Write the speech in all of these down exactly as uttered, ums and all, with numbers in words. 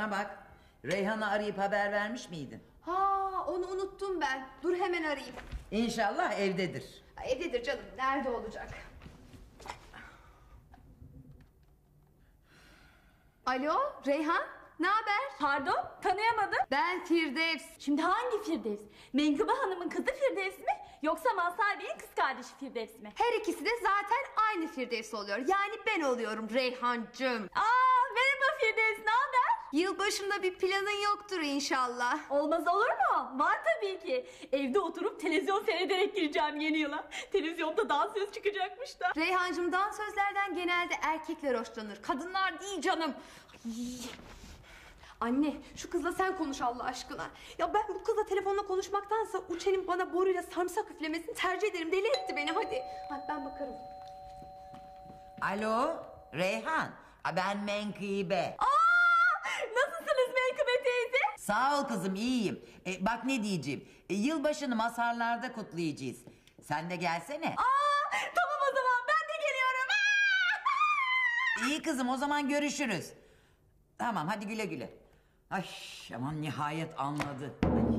Bana bak, Reyhan'ı arayıp haber vermiş miydin? Ha, onu unuttum ben. Dur hemen arayayım. İnşallah evdedir. Evdedir canım. Nerede olacak? Alo, Reyhan? Ne haber? Pardon, tanıyamadım. Ben Firdevs. Şimdi hangi Firdevs? Menkıbe Hanım'ın kızı Firdevs mi? Yoksa Mazhar Bey'in kız kardeşi Firdevs mi? Her ikisi de zaten aynı Firdevs oluyor. Yani ben oluyorum Reyhancığım. Aa, merhaba Firdevs, ne haber? Yılbaşında bir planın yoktur inşallah. Olmaz olur mu? Var tabii ki. Evde oturup televizyon seyrederek gireceğim yeni yıla. Televizyonda dansöz çıkacakmış da. Reyhancığım, dansözlerden genelde erkekler hoşlanır. Kadınlar değil canım. Ay. Anne, şu kızla sen konuş Allah aşkına. Ya ben bu kızla telefonla konuşmaktansa Uçen'in bana boruyla sarımsak üflemesini tercih ederim. Deli etti beni, hadi. Hadi ben bakarım. Alo, Reyhan. Ben Menkıbe. Aa, nasılsınız Menkıbe teyze? Sağ ol kızım, iyiyim. E, bak ne diyeceğim. E, yılbaşını Mazharlar'da kutlayacağız. Sen de gelsene. Aa, tamam o zaman ben de geliyorum. Aa! İyi kızım, o zaman görüşürüz. Tamam, hadi güle güle. Ay aman, nihayet anladı. Ay.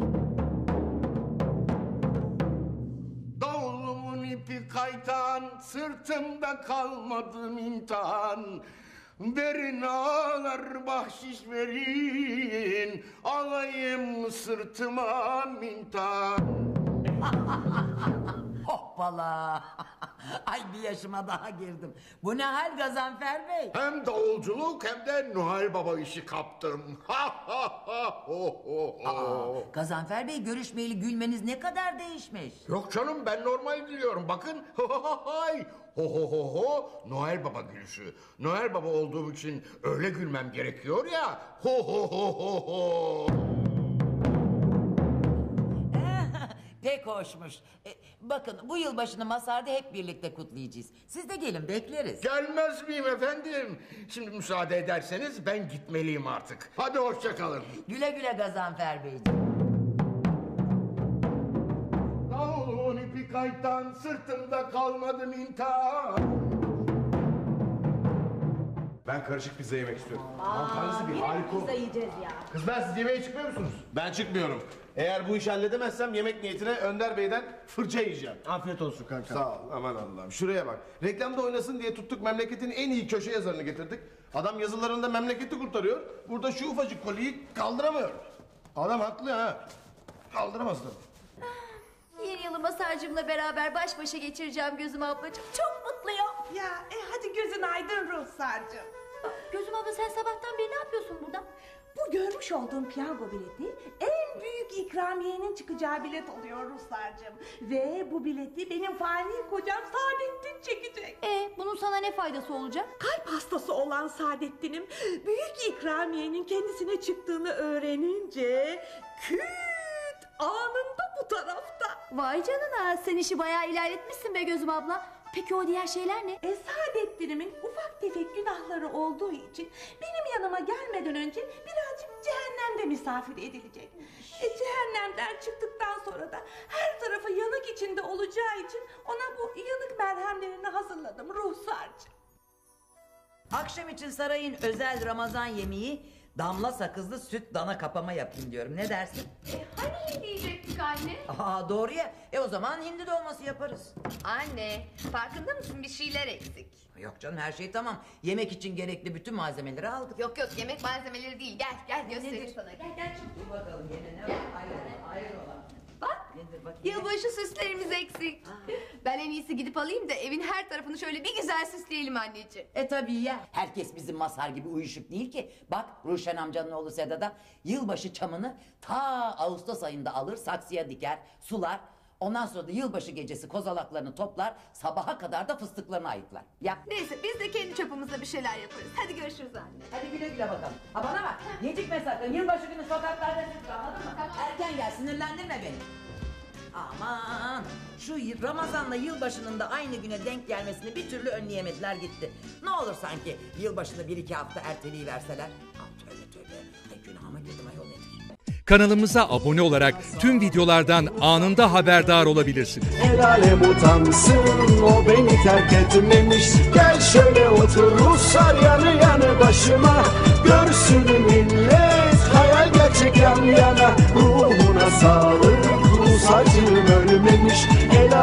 Davulumun ipi kaytan, sırtımda kalmadım imtihan. Verin ağalar bahşiş verin, alayım sırtıma mintan. Hoppala. Ay, bir yaşıma daha girdim. Bu ne hal Gazanfer Bey? Hem davulculuk hem de Noel Baba işi kaptım. Aa, Gazanfer Bey, görüşmeyeli gülmeniz ne kadar değişmiş. Yok canım, ben normal gülüyorum. Bakın. Ho ho ho ho, Noel Baba gülüşü. Noel Baba olduğum için öyle gülmem gerekiyor ya. Ho ho ho ho ho. Pek hoşmuş. E, bakın, bu yılbaşını Mazhar'da hep birlikte kutlayacağız. Siz de gelin, bekleriz. Gelmez miyim efendim? Şimdi müsaade ederseniz ben gitmeliyim artık. Hadi hoşça kalın. Güle güle Gazanfer Beyciğim. Davulun ipi kaytan, sırtımda kalmadım imtihan. Ben karışık pizza yemek istiyorum. Mantarlısı bir harika olur. yiyeceğiz ya. Kızlar, siz yemeğe çıkmıyor musunuz? Ben çıkmıyorum. Eğer bu işi halledemezsem yemek niyetine Önder Bey'den fırça yiyeceğim. Afiyet olsun kanka. Sağ ol, aman Allah'ım. Şuraya bak. Reklamda oynasın diye tuttuk, memleketin en iyi köşe yazarını getirdik. Adam yazılarında memleketi kurtarıyor. Burada şu ufacık koliyi kaldıramıyor. Adam haklı ha. Kaldıramaz tabii. Yeni yılı masajcımla beraber baş başa geçireceğim Gözüm ablacığım. Çok mutluyum. Ya e, hadi gözün aydın Ruhsar'cığım. Gözüm abla, sen sabahtan beri ne yapıyorsun burada? Bu görmüş olduğum piyango bileti en büyük ikramiyenin çıkacağı bilet oluyor Ruhsar'cığım. Ve bu bileti benim fani kocam Saadettin çekecek. E, bunun sana ne faydası olacak? Kalp hastası olan Saadettin'im büyük ikramiyenin kendisine çıktığını öğrenince küt anında bu tarafta. Vay canına, sen işi bayağı ilerletmişsin be Gözüm abla. Peki o diğer şeyler ne? E, Saadettin'imin ufak tefek günahları olduğu için benim yanıma gelmeden önce birazcık cehennemde misafir edilecek. E, cehennemden çıktıktan sonra da her tarafı yanık içinde olacağı için ona bu yanık merhemlerini hazırladım Ruhsarcığım. Akşam için sarayın özel Ramazan yemeği damla sakızlı süt dana kapama yapayım diyorum. Ne dersin? E, hani diyecektik anne? Aa, doğru ya. E o zaman hindi dolması yaparız. Anne, farkında mısın, bir şeyler eksik. Yok canım, her şey tamam. Yemek için gerekli bütün malzemeleri aldık. Yok yok, yemek malzemeleri değil. Gel gel göstereyim sana. Gel gel çabuk. Dur bakalım gene ne var? Hayır, hayır olan. Bak, Nedir bakayım? yılbaşı süslerimiz eksik. Ben en iyisi gidip alayım da evin her tarafını şöyle bir güzel süsleyelim anneciğim. E tabii ya. Herkes bizim Mazhar gibi uyuşuk değil ki. Bak, Ruşen amcanın oğlu Sedat'a yılbaşı çamını ta Ağustos ayında alır, saksıya diker, sular. Ondan sonra da yılbaşı gecesi kozalaklarını toplar, sabaha kadar da fıstıklarını ayıklar. Ya. Neyse, biz de kendi çapımızda bir şeyler yaparız. Hadi görüşürüz anne. Hadi güle güle bakalım. Ha bana bak, gecikme sakın. Yılbaşı günü sokaklarda süt, anladın mı? Tamam. Erken gel, sinirlendirme beni. Aman, şu Ramazan'la yılbaşının da aynı güne denk gelmesini bir türlü önleyemediler gitti. Ne olur sanki yılbaşını bir iki hafta erteleyiverseler. Ah, tövbe tövbe. Ay, günahıma girdim ayol, nedir? Kanalımıza abone olarak tüm videolardan anında haberdar olabilirsiniz. El alem utansın, o beni terk etmemiş. Gel şöyle otur Ruslar yanı yanı başıma, görsün millet. sağlık Rus acım